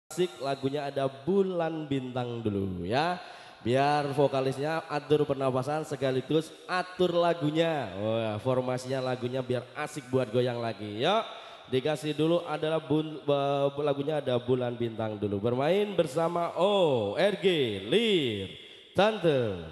Asik, lagunya ada Bulan Bintang dulu ya. Biar vokalisnya atur pernapasan sekaligus atur lagunya. Oh, formasinya lagunya biar asik buat goyang lagi. Yuk, dikasih dulu adalah lagunya ada Bulan Bintang dulu. Bermain bersama ORG Lir Tante.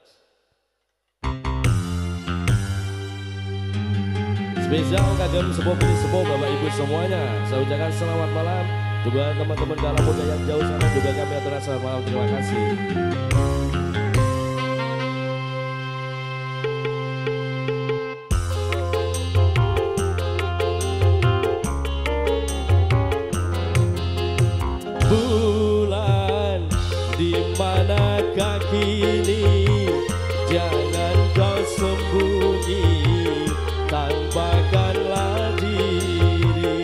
Spesial kagem sepuh Bapak Ibu semuanya. Saya ucapkan selamat malam. Juga teman-teman dalam muda yang jauh sana juga kami aturkan selamat malam. Terima kasih. Bulan di manakah kini, jangan kau sembunyi, tampakkanlah diri.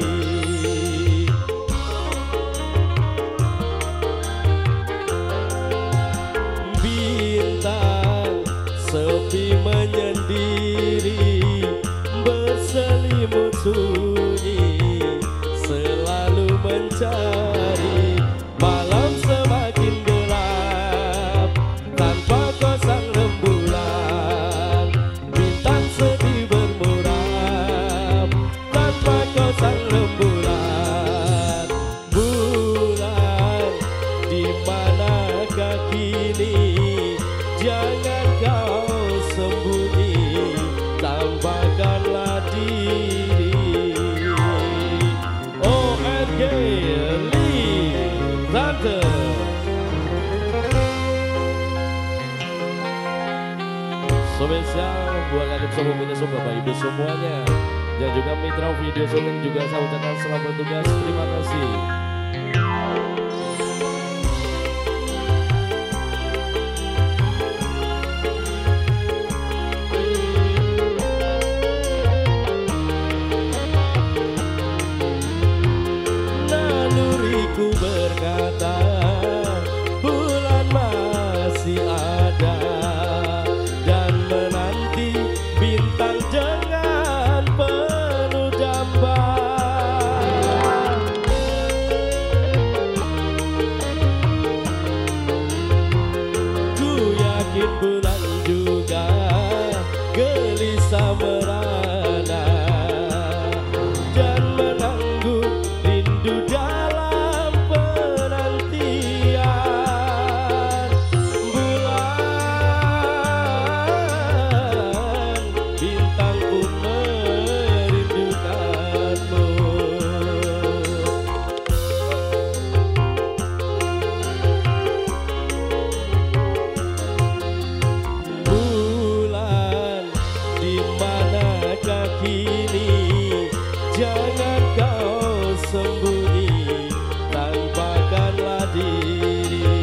Bintang sepi menyendiri, berselimut sunyi, selalu mencari. Malam semakin gelap tanpa kau sang rembulan, bintang sedih bermuram tanpa kau sang rembulan. Bulan di manakah kini, jangan kau sembunyi, tampakkanlah diri. ORG Lir Tante. Spesial buat kalian semua, kita semua Bapak Ibu semuanya, dan juga mitra video syuting juga saya ucapkan selamat bertugas. Terima kasih. Naluriku berkata bulan masih ada, dan menanti bintang dengan penuh dambaan. Ku yakin bulan juga gelisah merana, dan menanggung rindu dalam penantian. Bulan bintang pun merindukanmu. Bulan di manakah kini, jangan kau sembunyi, tampakkanlah diri.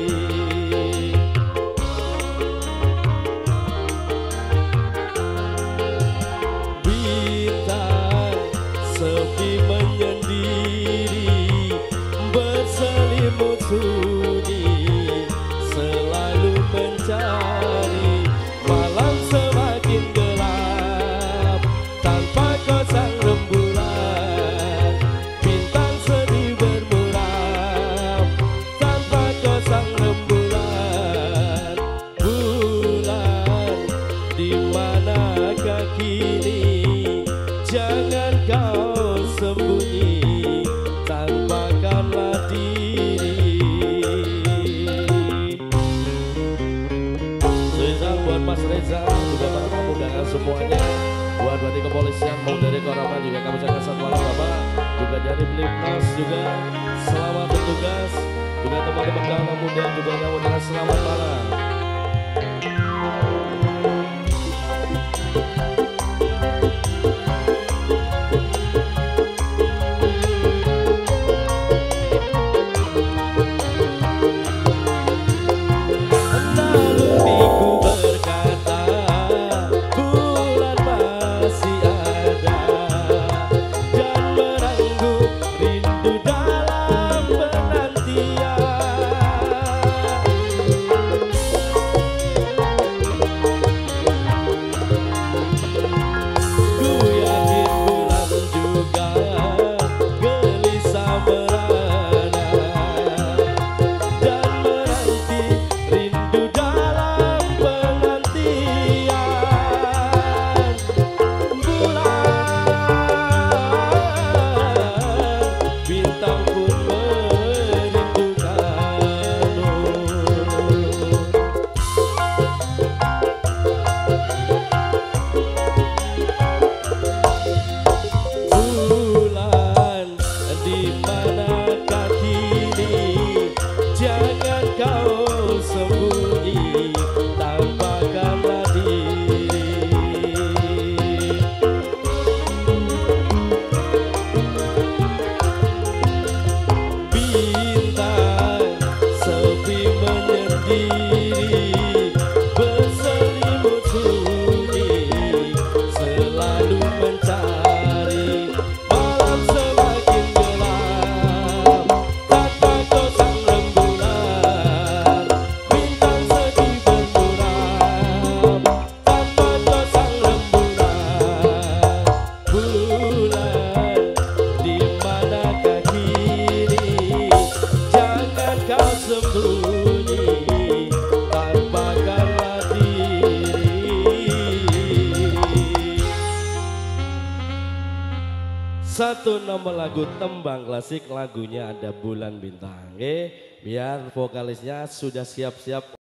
Bintang sepi menyendiri, berselimut sunyi, selalu mencari. Malam semakin gelap tanpa kau sang rembulan, bintang sedih bermuram tanpa kau sang rembulan. Bulan di manakah kini, jangan kau sembunyi, tampakkanlah diri. Spesial buat Mas Reza, juga para tamu undangan semuanya, buat dari kepolisian mau dari Korama juga kami ucapkan selamat malam Bapak, juga dari Blipnas juga selamat bertugas, juga teman-teman dalam muda juga kami ucapkan selamat malam. Naluriku berkata bulan masih ada, dan menanggung rindu dalam penantian. bintang pun merindukanmu. Bulan di manakah kini, jangan kau sembunyi, tampakkanlah diri. Bintang sepi menyendiri, berselimut sunyi, selalu mencari. Malam semakin gelap, tanpa kau sang rembulan. Bintang sedih bermuram, tanpa kau sang rembulan. Bulan di manakah kini, jangan kau sembunyi, tampakkanlah diri. Satu nomor lagu tembang klasik, lagunya ada Bulan Bintang. Biar vokalisnya sudah siap-siap